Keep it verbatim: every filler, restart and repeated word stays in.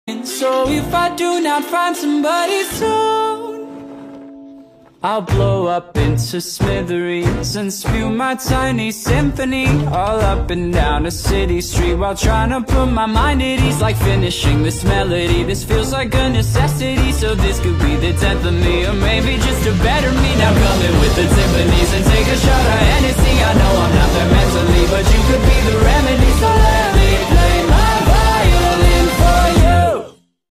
So if I do not find somebody soon, I'll blow up into smithereens and spew my tiny symphony all up and down a city street, while trying to put my mind at ease, like finishing this melody. This feels like a necessity, so this could be the tenth of me, or maybe just a better me. Now come in with the timpanis and take a shot of